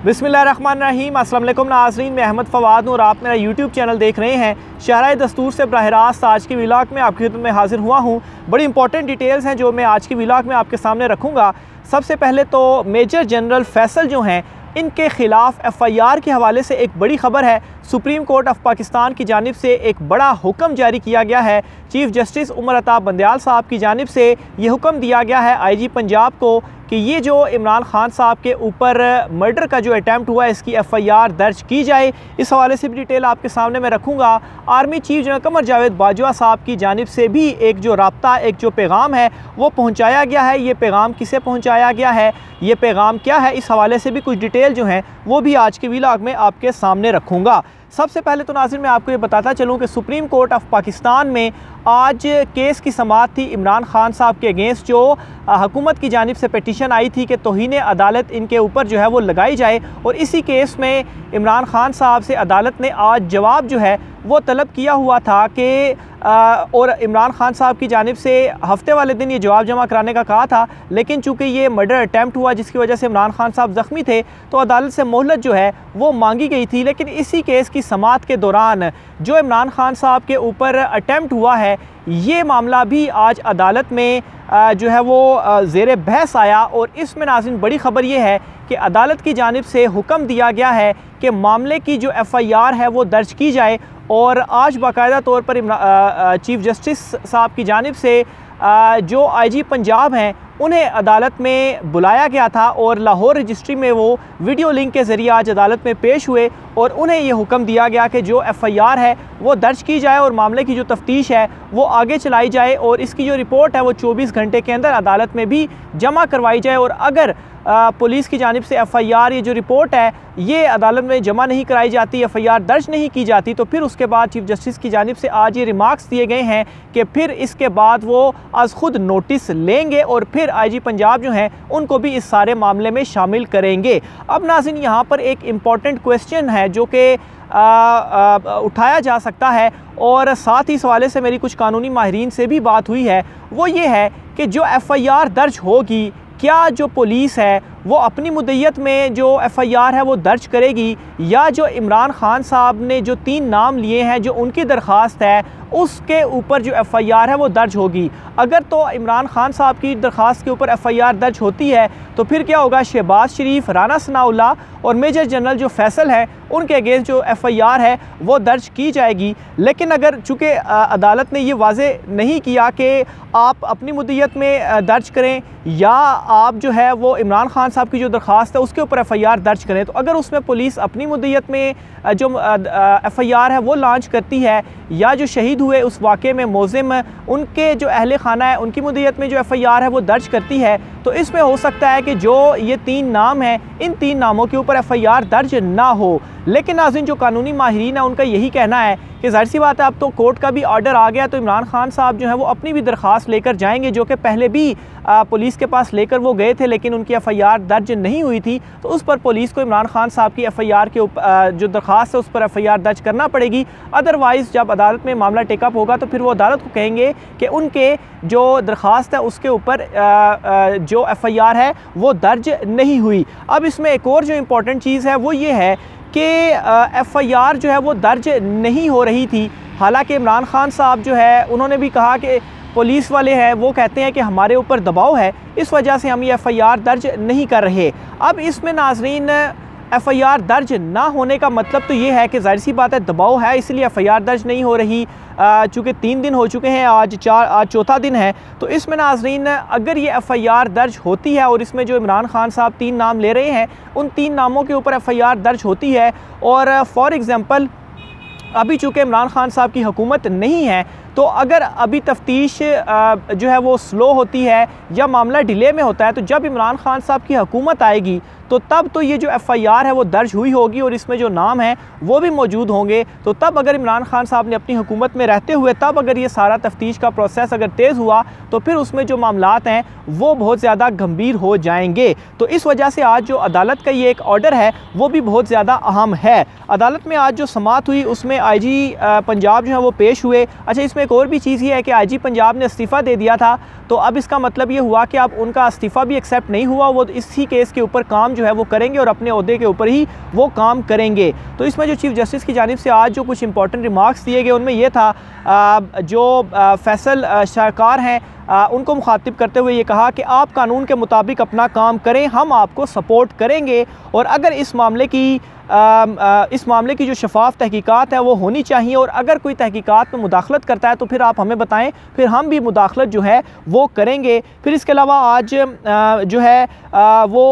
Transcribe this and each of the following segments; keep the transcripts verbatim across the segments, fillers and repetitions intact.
बिस्मिल्लाहिर्रहमानिर्रहीम। अस्सलाम वालेकुम नाज़रीन, मैं अहमद फ़वाद हूँ और आप मेरा यूट्यूब चैनल देख रहे हैं। शहराए दस्तूर से बराह रास्त आज की व्लॉग में आपकी खिदमत में हाजिर हुआ हूँ। बड़ी इंपॉर्टेंट डिटेल्स हैं जो मैं आज की व्लॉग में आपके सामने रखूँगा। सबसे पहले तो मेजर जनरल फैसल जो हैं इनके ख़िलाफ़ एफ़ आई आर के हवाले से एक बड़ी ख़बर है। सुप्रीम कोर्ट ऑफ पाकिस्तान की जानिब से एक बड़ा हुक्म जारी किया गया है। चीफ़ जस्टिस उमर अता बंदयाल साहब की जानिब से ये हुक्म दिया गया है आई जी पंजाब को कि ये जो इमरान खान साहब के ऊपर मर्डर का जो अटैम्प्ट हुआ है इसकी एफ़ आई आर दर्ज की जाए। इस हवाले से भी डिटेल आपके सामने मैं रखूँगा। Army chief general Qamar Javed Bajwa साहब की जानिब से भी एक जो राब्ता, एक जो पैगाम है वो पहुँचाया गया है। ये पैगाम किसे पहुँचाया गया है, ये पैगाम क्या है, इस हवाले से भी कुछ डिटेल जो हैं वो भी आज के व्लॉग में आपके सामने रखूँगा। सबसे पहले तो नाज़रीन मैं आपको ये बताता चलूँ कि सुप्रीम कोर्ट ऑफ पाकिस्तान में आज केस की समाअत थी इमरान खान साहब के अगेंस्ट जो हुकूमत की जानिब से पिटीशन आई थी कि तौहीन अदालत इनके ऊपर जो है वो लगाई जाए। और इसी केस में इमरान खान साहब से अदालत ने आज जवाब जो है वो तलब किया हुआ था कि और इमरान खान साहब की जानिब से हफ्ते वाले दिन ये जवाब जमा कराने का कहा था, लेकिन चूँकि ये मर्डर अटैम्प्ट हुआ जिसकी वजह से इमरान खान साहब ज़ख्मी थे तो अदालत से मोहलत जो है वो मांगी गई थी। लेकिन इसी केस की समाअत के दौरान जो इमरान खान साहब के ऊपर अटैम्प्ट हुआ है ये मामला भी आज अदालत में जो है वो ज़ेर बहस आया। और इसमें नाज़रीन बड़ी ख़बर ये है कि अदालत की जानिब से हुक्म दिया गया है कि मामले की जो एफ़ आई आर है वो दर्ज की जाए। और आज बाकायदा तौर पर चीफ़ जस्टिस साहब की जानिब से जो आई जी पंजाब हैं उन्हें अदालत में बुलाया गया था और लाहौर रजिस्ट्री में वो वीडियो लिंक के ज़रिए आज अदालत में पेश हुए और उन्हें ये हुक्म दिया गया कि जो एफ़ आई आर है वो दर्ज की जाए और मामले की जो तफ्तीश है वो आगे चलाई जाए और इसकी जो रिपोर्ट है वो चौबीस घंटे के अंदर अदालत में भी जमा करवाई जाए। और अगर आ, पुलिस की जानिब से एफ़ आई आर ये जो रिपोर्ट है ये अदालत में जमा नहीं कराई जाती, एफ़ आई आर दर्ज नहीं की जाती, तो फिर उसके बाद चीफ जस्टिस की जानिब से आज ये रिमार्क्स दिए गए हैं कि फिर इसके बाद वो आज खुद नोटिस लेंगे और फिर आई जी पंजाब जो हैं उनको भी इस सारे मामले में शामिल करेंगे। अब नाज़रीन यहाँ पर एक इम्पॉर्टेंट क्वेश्चन है जो कि उठाया जा सकता है और साथ ही इस हवाले से मेरी कुछ कानूनी माहिरीन से भी बात हुई है, वो ये है कि जो एफ़ आई आर दर्ज होगी क्या जो पुलिस है वो अपनी मुद्दत में जो एफ़ आई आर है वो दर्ज करेगी या जो इमरान खान साहब ने जो तीन नाम लिए हैं जो उनकी दरख्वास्त है उसके ऊपर जो एफ़ आई आर है वो दर्ज होगी। अगर तो इमरान खान साहब की दरख्वास्त के ऊपर एफ़ आई आर दर्ज होती है तो फिर क्या होगा, शहबाज शरीफ, राना सनाउल्लाह और मेजर जनरल जो फैसल है उनके अगेंस्ट जो एफ़ आई आर है वो दर्ज की जाएगी। लेकिन अगर चूँकि अदालत ने ये वाज़े नहीं किया कि आप अपनी मुद्दत में दर्ज करें या आप जो है वो इमरान खान साहब की जो दरख्वास्त है उसके ऊपर एफ़ आई आर दर्ज करें, तो अगर उसमें पुलिस अपनी मुद्दत में जो एफ़ आई आर है वो लॉन्च करती है या जो शहीद हुए उस वाक़े में मुलज़िम उनके जो अहले खाना है उनकी मुद्दत में जो एफ़ आई आर है वो दर्ज करती है, तो इसमें हो सकता है कि जो ये तीन नाम हैं इन तीन नामों के ऊपर एफ़ आई आर दर्ज ना हो। लेकिन नाज़रीन जो कानूनी माहिरीन है उनका यही कहना है कि ज़ाहिर सी बात है अब तो कोर्ट का भी ऑर्डर आ गया तो इमरान खान साहब जो है वो अपनी भी दरख्वास्त लेकर जाएंगे, जो कि पहले भी आ, पुलिस के पास लेकर वो गए थे लेकिन उनकी एफ़ आई आर दर्ज नहीं हुई थी, तो उस पर पुलिस को इमरान खान साहब की एफ़ आई आर के ऊपर जो दरख्वास्त है उस पर एफ़ आई आर दर्ज करना पड़ेगी। अदरवाइज़ जब अदालत में मामला टेकअप होगा तो फिर वो अदालत को कहेंगे कि उनके जो दरख्वास्त है उसके ऊपर जो एफ़ आई आर है वो दर्ज नहीं हुई। अब इसमें एक और जो इम्पोर्टेंट चीज़ है वो ये है कि एफ़ आई आर जो है वो दर्ज नहीं हो रही थी। हालांकि इमरान खान साहब जो है उन्होंने भी कहा कि पुलिस वाले हैं वो कहते हैं कि हमारे ऊपर दबाव है इस वजह से हम ये एफ़ आई आर दर्ज नहीं कर रहे। अब इसमें नाज़रीन एफ़ आई आर दर्ज ना होने का मतलब तो ये है कि ज़ाहिर सी बात है दबाव है इसलिए एफ़ आई आर दर्ज नहीं हो रही। चूँकि तीन दिन हो चुके हैं, आज चार आज चौथा दिन है, तो इसमें नाज़रीन अगर ये एफ़ आई आर दर्ज होती है और इसमें जो इमरान खान साहब तीन नाम ले रहे हैं उन तीन नामों के ऊपर एफ़ आई आर दर्ज होती है और फॉर एग्ज़ाम्पल अभी चूँकि इमरान खान साहब की हुकूमत नहीं है तो अगर अभी तफ्तीश जो है वो स्लो होती है या मामला डिले में होता है तो जब इमरान खान साहब की हुकूमत आएगी तो तब तो ये जो एफ़ आई आर है वो दर्ज हुई होगी और इसमें जो नाम है वो भी मौजूद होंगे। तो तब अगर इमरान खान साहब ने अपनी हुकूमत में रहते हुए तब अगर ये सारा तफ्तीश का प्रोसेस अगर तेज़ हुआ तो फिर उसमें जो मामलात हैं वो बहुत ज़्यादा गंभीर हो जाएंगे। तो इस वजह से आज जो अदालत का ये एक ऑर्डर है वो भी बहुत ज़्यादा अहम है। अदालत में आज जो समाअत हुई उसमें आई जी पंजाब जो है वो पेश हुए। अच्छा, इसमें एक और भी चीज़ ये है कि आई जी पंजाब ने इस्तीफ़ा दे दिया था, तो अब इसका मतलब ये हुआ कि अब उनका इस्तीफ़ा भी एक्सेप्ट नहीं हुआ, वो इसी केस के ऊपर काम जो जो है वो करेंगे और अपने ओहदे के ऊपर ही वो काम करेंगे। तो इसमें जो चीफ़ जस्टिस की जानिब से आज जो कुछ इंपॉर्टेंट रिमार्क्स दिए गए उनमें यह था, जो फैसल शाहकार हैं उनको मुखातिब करते हुए ये कहा कि आप कानून के मुताबिक अपना काम करें, हम आपको सपोर्ट करेंगे, और अगर इस मामले की आ, आ, इस मामले की जो शफाफ तहकीकात है वो होनी चाहिए, और अगर कोई तहकीकात में मुदाखलत करता है तो फिर आप हमें बताएं, फिर हम भी मुदाखलत जो है वो करेंगे। फिर इसके अलावा आज आ, जो है आ, वो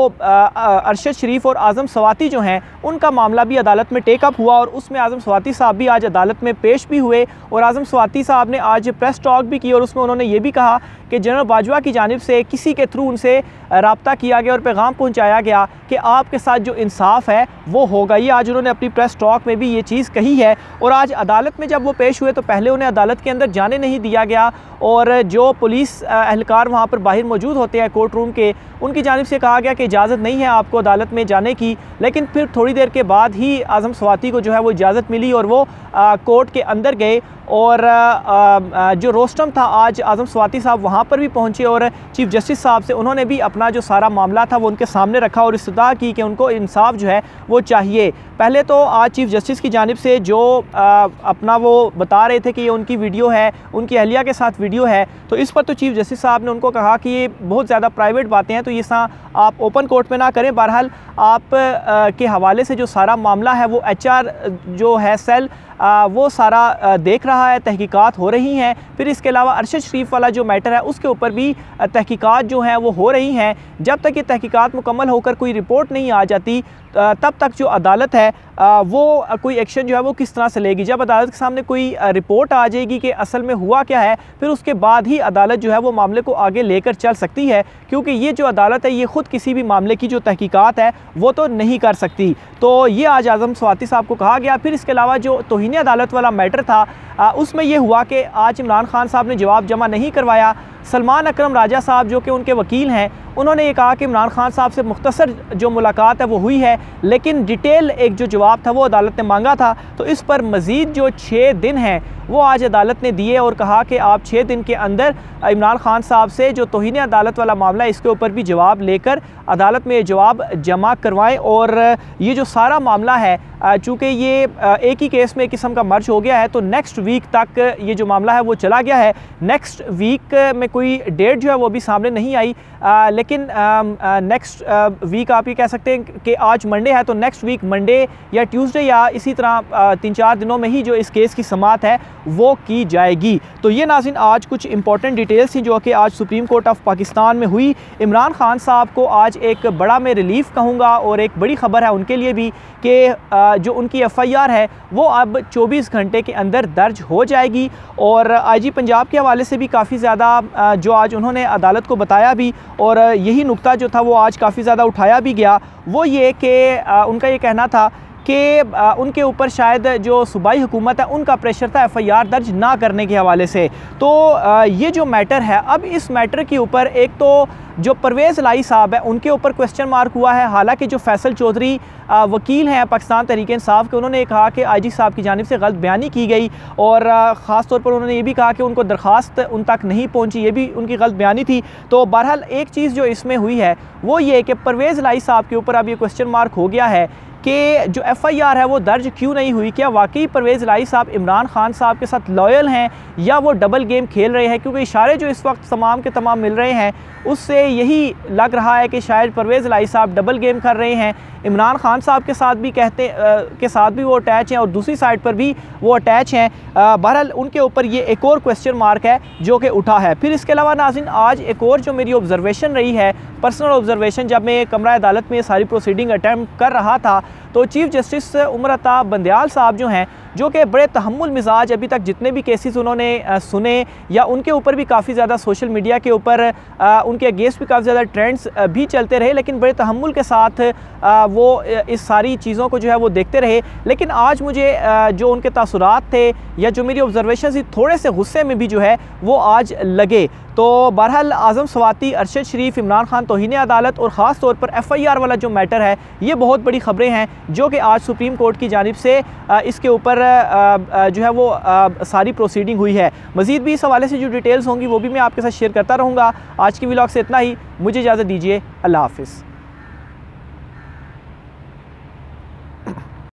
अरशद शरीफ और आज़म स्वाति जो हैं उनका मामला भी अदालत में टेकअप हुआ, और उसमें आज़म स्वाति साहब भी आज अदालत में पेश भी हुए, और आज़म स्वाति साहब ने आज प्रेस टॉक भी की, और उसमें उन्होंने ये भी कहा कि जनरल बाजवा की जानिब से किसी के थ्रू उनसे रब्ता किया गया और पैगाम पहुंचाया गया कि आपके साथ जो इंसाफ है वो होगा। ये आज उन्होंने अपनी प्रेस टॉक में भी ये चीज़ कही है। और आज अदालत में जब वो पेश हुए तो पहले उन्हें अदालत के अंदर जाने नहीं दिया गया, और जो पुलिस एहलकार वहाँ पर बाहर मौजूद होते हैं कोर्ट रूम के, उनकी जानिब से कहा गया कि इजाज़त नहीं है आपको अदालत में जाने की। लेकिन फिर थोड़ी देर के बाद ही आज़म स्वाति को जो है वो इजाज़त मिली और वो आ, कोर्ट के अंदर गए, और आ, आ, जो रोस्टम था आज आज़म स्वाति साहब वहाँ पर भी पहुँचे, और चीफ़ जस्टिस साहब से उन्होंने भी अपना जो सारा मामला था वो उनके सामने रखा और इस्तदा की कि उनको इंसाफ जो है वो चाहिए। पहले तो आज चीफ़ जस्टिस की जानिब से जो आ, अपना वो बता रहे थे कि ये उनकी वीडियो है, उनकी अहलिया के साथ वीडियो है, तो इस पर तो चीफ़ जस्टिस साहब ने उनको कहा कि ये बहुत ज़्यादा प्राइवेट बातें हैं, तो ये सा आप ओपन कोर्ट में ना करें। बहरहाल आप आ, के हवाले से जो सारा मामला है वो एच आर जो है सेल आ, वो सारा आ, देख रहा है, तहकीकात हो रही हैं। फिर इसके अलावा अरशद शरीफ वाला जो मैटर है उसके ऊपर भी तहकीकात जो हैं वो हो रही हैं। जब तक ये तहकीकात मुकम्मल होकर कोई रिपोर्ट नहीं आ जाती तब तक जो अदालत है वो कोई एक्शन जो है वो किस तरह से लेगी। जब अदालत के सामने कोई रिपोर्ट आ जाएगी कि असल में हुआ क्या है, फिर उसके बाद ही अदालत जो है वो मामले को आगे लेकर चल सकती है, क्योंकि ये जो अदालत है ये ख़ुद किसी भी मामले की जो तहकीकात है वो तो नहीं कर सकती। तो ये आज आज़म स्वाति साहब को कहा गया। फिर इसके अलावा जो तौहीन अदालत वाला मैटर था उसमें यह हुआ कि आज इमरान खान साहब ने जवाब जमा नहीं करवाया। सलमान अकरम राजा साहब जो कि उनके वकील हैं उन्होंने ये कहा कि इमरान खान साहब से मुख्तसर जो मुलाकात है वो हुई है, लेकिन डिटेल एक जो जवाब था वो अदालत ने मांगा था। तो इस पर मज़ीद जो छः दिन हैं वो आज अदालत ने दिए और कहा कि आप छः दिन के अंदर इमरान खान साहब से जो तौहीन अदालत वाला मामला है इसके ऊपर भी जवाब लेकर अदालत में ये जवाब जमा करवाएं। और ये जो सारा मामला है चूँकि ये एक ही केस में एक किस्म का मर्ज हो गया है, तो नेक्स्ट वीक तक ये जो मामला है वो चला गया है। नेक्स्ट वीक में कोई डेट जो है वो भी सामने नहीं आई, आ, लेकिन नेक्स्ट वीक आप ये कह सकते हैं कि आज मंडे है, तो नेक्स्ट वीक मंडे या ट्यूसडे या इसी तरह तीन चार दिनों में ही जो इस केस की समाअत है वो की जाएगी। तो ये नाज़रीन आज कुछ इंपॉर्टेंट डिटेल्स थी जो कि आज सुप्रीम कोर्ट ऑफ पाकिस्तान में हुई। इमरान खान साहब को आज एक बड़ा मैं रिलीफ कहूँगा और एक बड़ी ख़बर है उनके लिए भी कि जो उनकी एफ़ आई आर है वो अब चौबीस घंटे के अंदर दर्ज हो जाएगी। और आई जी पंजाब के हवाले से भी काफ़ी ज़्यादा जो आज उन्होंने अदालत को बताया भी, और यही नुक्ता जो था वो आज काफ़ी ज़्यादा उठाया भी गया, वो ये कि उनका ये कहना था कि उनके ऊपर शायद जो सूबाई हुकूमत है उनका प्रेशर था एफ़ आई आर दर्ज ना करने के हवाले से। तो ये जो मैटर है, अब इस मैटर के ऊपर एक तो जो परवेज़ लाई साहब है उनके ऊपर क्वेश्चन मार्क हुआ है। हालांकि जो फैसल चौधरी वकील हैं पाकिस्तान तहरीक इंसाफ के, उन्होंने कहा कि आई जी साहब की जानिब से गलत बयानी की गई, और ख़ास तौर पर उन्होंने ये भी कहा कि उनको दरख्वास्त उन तक नहीं पहुंची, ये भी उनकी गलत बयानी थी। तो बहरहाल एक चीज़ जो इसमें हुई है वो ये कि परवेज़ लाई साहब के ऊपर अब ये क्वेश्चन मार्क हो गया है कि जो एफ़ आई आर है वो दर्ज क्यों नहीं हुई। क्या वाकई परवेज़ लाई साहब इमरान खान साहब के साथ लॉयल हैं या वो डबल गेम खेल रहे हैं, क्योंकि इशारे जो इस वक्त तमाम के तमाम मिल रहे हैं उससे यही लग रहा है कि शायद परवेज़ लाई साहब डबल गेम कर रहे हैं। इमरान खान साहब के साथ भी कहते आ, के साथ भी वो अटैच हैं और दूसरी साइड पर भी वो अटैच हैं। बहरहाल उनके ऊपर ये एक और क्वेश्चन मार्क है जो कि उठा है। फिर इसके अलावा नाज़रीन आज एक और जो मेरी ऑब्जर्वेशन रही है, पर्सनल ऑब्जर्वेशन, जब मैं कमरा अदालत में सारी प्रोसीडिंग अटैम्प्ट कर रहा था तो चीफ़ जस्टिस उमर अता बंदयाल साहब जो हैं, जो कि बड़े तहम्मुल मिजाज, अभी तक जितने भी केसेस उन्होंने सुने या उनके ऊपर भी काफ़ी ज़्यादा सोशल मीडिया के ऊपर उनके अगेंस्ट भी काफ़ी ज़्यादा ट्रेंड्स भी चलते रहे, लेकिन बड़े तहम्मुल के साथ वो इस सारी चीज़ों को जो है वो देखते रहे। लेकिन आज मुझे जो उनके तासुरात थे या जो मेरी ऑब्जर्वेशन थी, थोड़े से गुस्से में भी जो है वो आज लगे। तो बहरहाल आज़म स्वाति, अरशद शरीफ, इमरान खान तौहीन अदालत और ख़ास तौर पर एफ़ आई आर वाला जो मैटर है, ये बहुत बड़ी ख़बरें हैं जो कि आज सुप्रीम कोर्ट की जानिब से इसके ऊपर जो है वो सारी प्रोसीडिंग हुई है। मज़ीद भी इस हवाले से जो डिटेल्स होंगी वो भी मैं आपके साथ शेयर करता रहूँगा। आज की व्लॉग से इतना ही, मुझे इजाज़त दीजिए, अल्लाह हाफ़िज़।